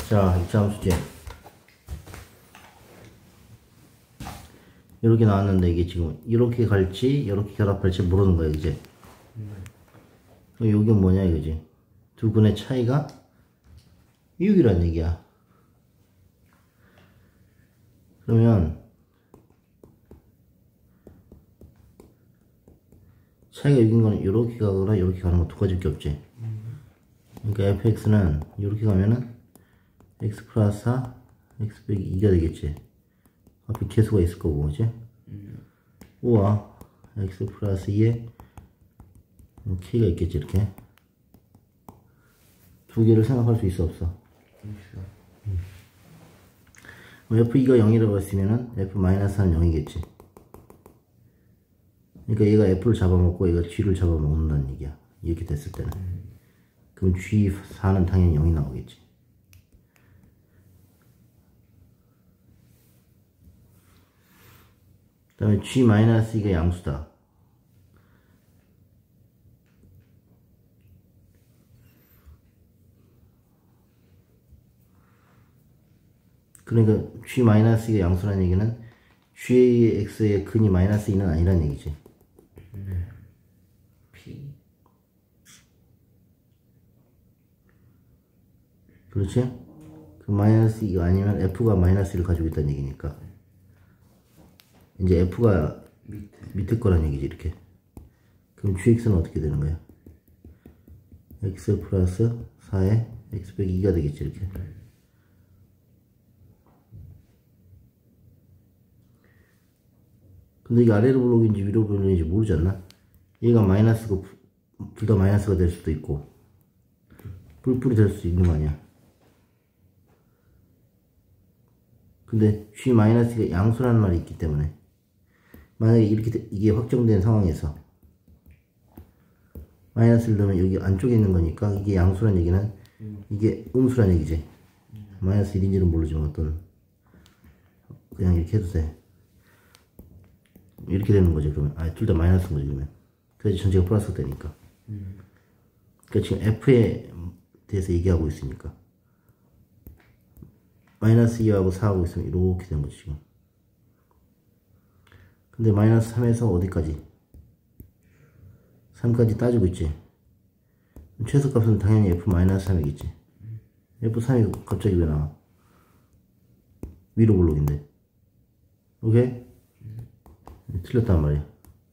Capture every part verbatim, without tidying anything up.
자, 이 차 함수제. 이렇게 나왔는데 이게 지금 이렇게 갈지 이렇게 결합할지 모르는 거야 이제. 음. 그럼 여기 뭐냐 이거지. 두 근의 차이가 육이란 얘기야. 그러면 차이가 육인 거는 이렇게 가거나 이렇게 가는 거 두 가지밖에 없지. 그러니까 에프엑스는 이렇게 가면은 x 플러스 사, x 빼기 이가 되겠지. 앞에 계수가 있을 거고, 그치? 음. 우와, x 플러스 이에 k가 있겠지, 이렇게. 두 개를 생각할 수 있어, 없어? 음. 에프 이가 영이라고 했으면은 에프 마이너스 사는 영이겠지. 그러니까 얘가 F를 잡아먹고 얘가 G를 잡아먹는다는 얘기야. 이렇게 됐을 때는. 음. 그럼 지 사는 당연히 영이 나오겠지. 그 다음에 지 마이너스 이가 양수다. 그러니까 지 마이너스 이가 양수라는 얘기는 지의 x의 근이 마이너스 이는 아니란 얘기지. 음. P. 그렇지? 그 마이너스 이가 아니면 F가 마이너스 일을 가지고 있다는 얘기니까. 이제 F가 밑에, 밑에 거란 얘기지, 이렇게. 그럼 지엑스는 어떻게 되는 거야? x 플러스 사에 x 빼기 이가 되겠지, 이렇게. 근데 이게 아래로 블록인지 위로 블록인지 모르지 않나? 얘가 마이너스고, 둘 다 마이너스가 될 수도 있고, 뿔뿔이 될 수도 있는 거 아니야? 근데 G 마이너스가 양수라는 말이 있기 때문에 만약에 이렇게 이게 확정된 상황에서 마이너스를 넣으면 여기 안쪽에 있는 거니까 이게 양수란 얘기는 이게 음수란 얘기지. 마이너스 일인지는 모르지만 어떤 그냥 이렇게 해도 돼. 이렇게 되는 거지. 그러면 아 둘 다 마이너스인 거지. 그러면 그래서 전체가 플러스가 되니까. 그러니까 지금 F에 대해서 얘기하고 있으니까 마이너스 이하고 사하고 있으면 이렇게 되는 거지 지금. 근데 마이너스 삼에서 어디까지? 삼까지 따지고 있지. 최소값은 당연히 에프 마이너스 삼이겠지. 에프 삼이 갑자기 왜 나와? 위로 블록인데. 오케이? 음. 틀렸단 말이야.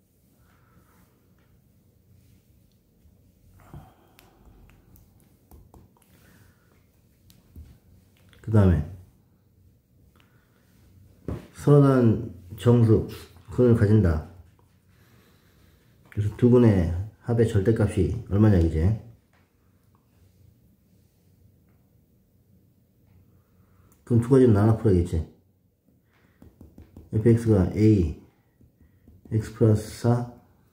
그 다음에 서로 다른 정수 근을 가진다. 그래서 두 근의 합의 절대값이 얼마냐 이제. 그럼 두 가지로 나눠 풀어야겠지. fx가 a x 플러스 사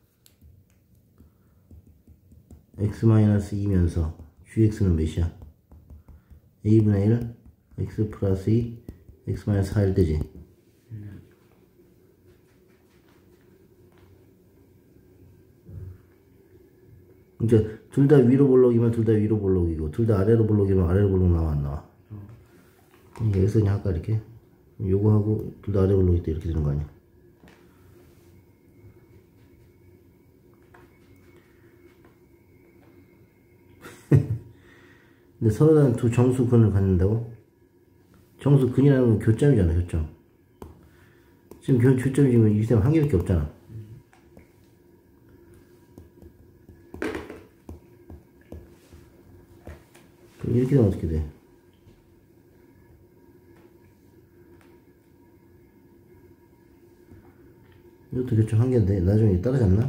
x 마이너스 이면서 gx는 몇이야? a분의 일 x 플러스 이 x 마이너스 사 일 되지. 그러니까 둘 다 위로 볼록이면 둘 다 위로 볼록이고 둘 다 아래로 볼록이면 아래로 볼록 나와 안 나와? 어. 여기서 그냥 할까 이렇게? 요거 하고 둘 다 아래 볼록일 때 이렇게 되는 거 아니야? 근데 서로 다른 두 정수 근을 갖는다고? 정수 근이라는 건 교점이잖아, 교점. 지금 교, 교점이 지금 이 시스템 한 개밖에 없잖아. 그럼 이렇게 되면 어떻게 돼? 이것도 교점 한 개인데 나중에 따라잡나?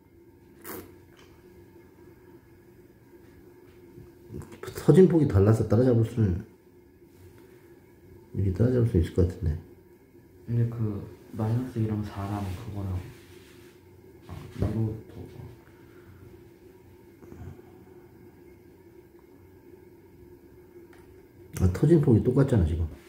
터진 폭이 달라서 따라잡을 수는 이렇게 따라잡을 수 있을 것 같은데. 근데 그 마이너스 이랑 사랑 그거랑 아 이것도 아 터진 폭이 똑같잖아 지금.